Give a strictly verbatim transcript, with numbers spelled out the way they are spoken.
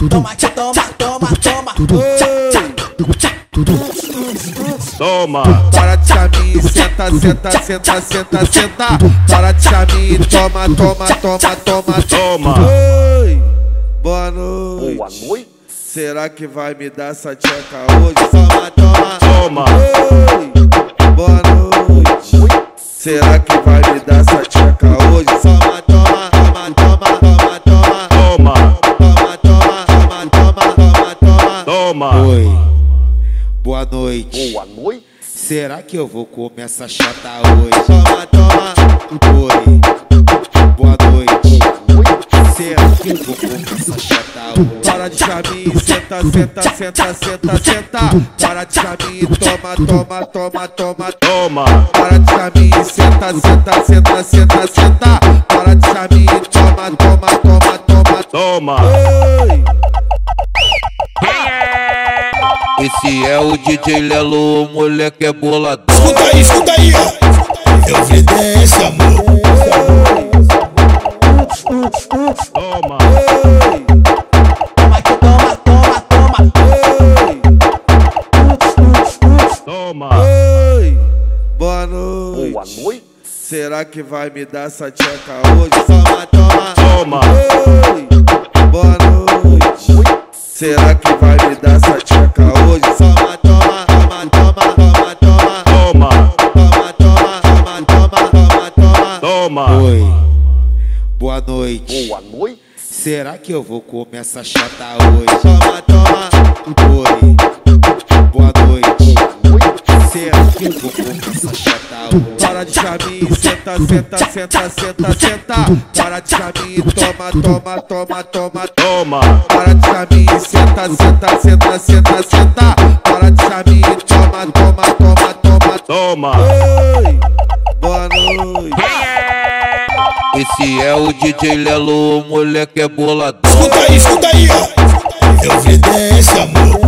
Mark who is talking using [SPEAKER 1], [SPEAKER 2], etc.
[SPEAKER 1] toma, toma, toma,
[SPEAKER 2] Toma.
[SPEAKER 3] Para de chaminho, senta, senta, senta, senta, senta. Para de chaminho, toma, toma, toma, toma,
[SPEAKER 2] Toma.
[SPEAKER 3] Oi, boa noite.
[SPEAKER 2] Boa noite.
[SPEAKER 3] Será que vai me dar essa tcheca hoje? Toma, toma.
[SPEAKER 2] Toma.
[SPEAKER 3] Oi, boa noite. Será que vai me dar essa tcheca hoje? Toma, toma, toma, toma, toma, toma.
[SPEAKER 2] Toma.
[SPEAKER 3] Toma, toma, toma, toma, toma, toma.
[SPEAKER 2] Toma.
[SPEAKER 3] Oi, boa noite.
[SPEAKER 2] Boa noite.
[SPEAKER 3] Será que eu vou comer essa chata hoje? Toma, toma. Oi, boa noite. Será que eu vou comer essa chata hoje? Para de chaminho, senta, senta, senta, senta, senta. Para de chaminho, toma, toma, toma, toma.
[SPEAKER 2] Toma.
[SPEAKER 3] Para de chaminho, senta, senta, senta, senta, senta. Para de chaminho, toma, toma, toma, toma.
[SPEAKER 2] Toma.
[SPEAKER 3] Oi.
[SPEAKER 4] Esse é o D J Lelo, o moleque é boladão.
[SPEAKER 5] Escuta aí, escuta aí, ó. Evidência, amor.
[SPEAKER 2] Toma.
[SPEAKER 1] toma, toma, toma,
[SPEAKER 2] Toma.
[SPEAKER 3] Oi, boa noite.
[SPEAKER 2] Boa noite.
[SPEAKER 3] Será que vai me dar essa tcheca hoje? Toma, toma.
[SPEAKER 2] Toma.
[SPEAKER 3] Oi, boa noite. Será que vai me dar essa tcheca hoje? Toma, toma, toma, toma, toma, toma.
[SPEAKER 2] Toma.
[SPEAKER 3] Toma, toma, toma, toma, toma, toma.
[SPEAKER 2] Toma.
[SPEAKER 3] Oi, boa noite.
[SPEAKER 2] Boa noite.
[SPEAKER 3] Será que eu vou comer essa chata hoje? Toma, toma. Oi, boa noite. Será que eu vou comer essa chata hoje? Para de chaminho, senta, senta, senta, senta, senta. Para de chaminho, toma, toma, toma, toma.
[SPEAKER 2] Toma.
[SPEAKER 3] Para de chaminho, senta, senta, senta, senta, senta. Para de chaminho, toma, toma, toma, toma.
[SPEAKER 2] Toma.
[SPEAKER 3] Oi, boa noite.
[SPEAKER 4] Esse é o D J Lelo, o moleque é boladão.
[SPEAKER 5] Escuta aí, escuta aí, ó. Evidência, amor.